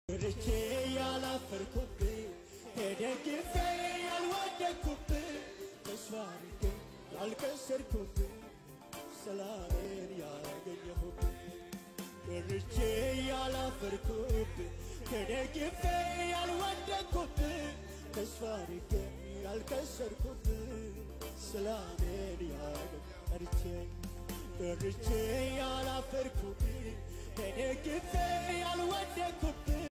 ርቼ ያላፈርኩብህ ተደግፌ ያልወደቅኩብህ ተስፋ አድርጌ ያልከሰርኩብህ ሰላሜን ያገኘሁብህ ርቼ ያላፈርኩብህ ተደግፌ ያልወደቅኩብህ ተስፋ አድርጌ ያልከሰርኩብህ ሰላሜን ያገኘሁብህ ርቼ ያላፈርኩብህ ተደግፌ ያልወደቅኩብህ